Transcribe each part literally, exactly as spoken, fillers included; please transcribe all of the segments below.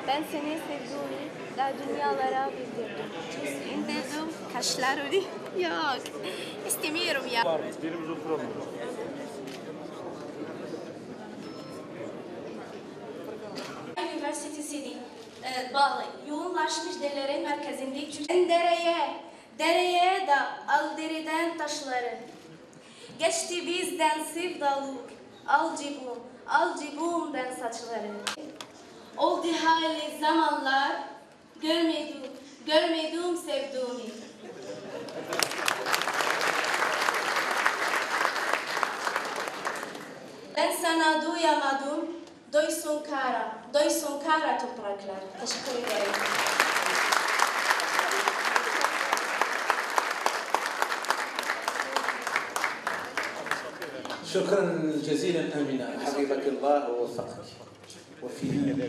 Ben seni sevdiğimi daha dünyalara bildirdim. İndirdim kaşlarını. Yok, istemiyorum ya. Var, birimiz oturalım. Üniversitesi'ne e, bağlı yoğunlaşmış derelerin merkezinde Türkiye. Dereye, dereye da al deriden taşları. Geçti bizden sevdalık, al cibum, al cibumden saçları. Oldu hali zamanlar, görmedim, görmedim sevduğumu. Ben sana duyamadım, doysun kara, doysun kara topraklar. Teşekkür ederim. شكرا جزيلا أمينة حفظك الله ووفقك وفي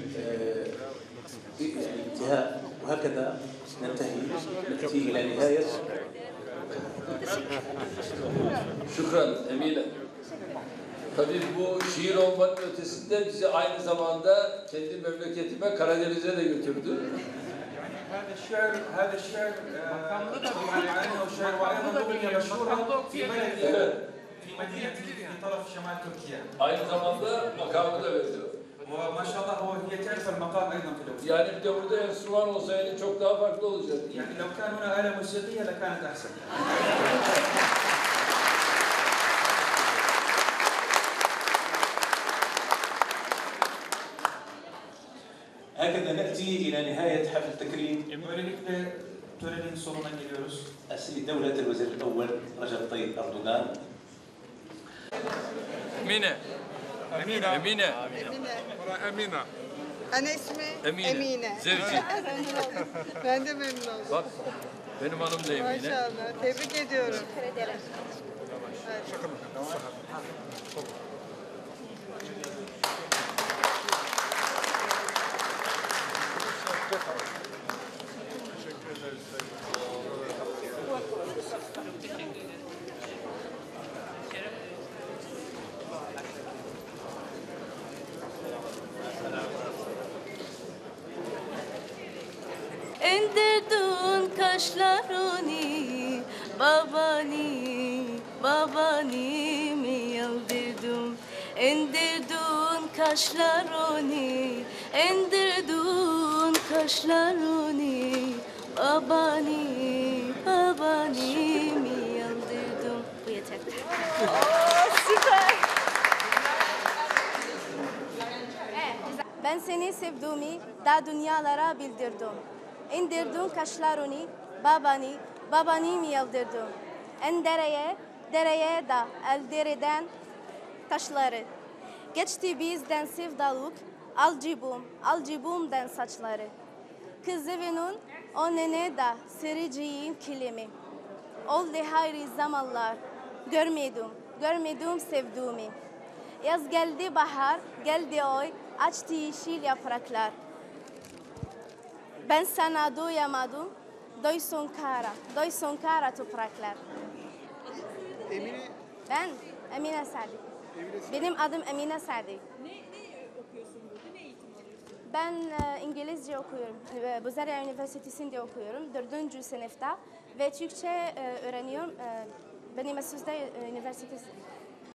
الانتهاء وهكذا ننتهي نأتي إلى نهاية. Şükran Emine. Tabii bu şiir olmanın ötesinde bizi aynı zamanda kendi memleketime Karadeniz'e de götürdü. هذا الشعر هذا الشعر يعني عنه شعر وأيضا أغنية مشهورة في بلدي في مدينتي في طرف شمال تركيا. Aynı zamanda makamı da verdi. وما شاء الله هو هي تعرف المقام أيضا في الأغنية. Yani bir de burada enstrüman olsaydı çok daha farklı olacaktı. يعني لو كان هنا آلة موسيقية لكانت أحسن. هكذا نأتي إلى نهاية حفل تكريم Böylelikle törenin sonuna geliyoruz. السيد دولة الوزير الأول رجب طيب أردوغان. Emine. Emine. Emine. Emine. Ana ismi Emine. Emine. Zevci. Memnun oldum. Ben de memnun oldum. Bak benim hanım da Emine. Maşallah. Tebrik ediyorum. Teşekkür ederim. İndirdin kaşlarını, babani, babani mi yıldırdım? İndirdin kaşlarını, indirdin kaşlarını, babani, babani mi yıldırdım? Bu yeter. Oo, süper. Ben seni sevdiğimi daha dünyalara bildirdim. İndirdim kaşlarını, babani, babani mi yıldırdım? En dereye, dereye da el dereden taşları. Geçti bizden sevdalık, al cibum, al cibumden saçları. Kız evinin önüne da sereceğim kilimi. Oldu hayri zamanlar, görmedim, görmedim sevduğumu. Yaz geldi bahar, geldi oy, açtı yeşil yapraklar. Ben sana doyamadım, doysun kara, doysun kara topraklar. Emine. Ben Emine Sadi. Benim adım Emine Sadi. Ne, ne okuyorsun burada? Ne eğitim alıyorsun? Ben e, İngilizce okuyorum. E, Buzerya Üniversitesi'nde okuyorum. Dördüncü sınıfta. Ve Türkçe e, öğreniyorum. E, Beni Mesut'ta e, üniversitesi.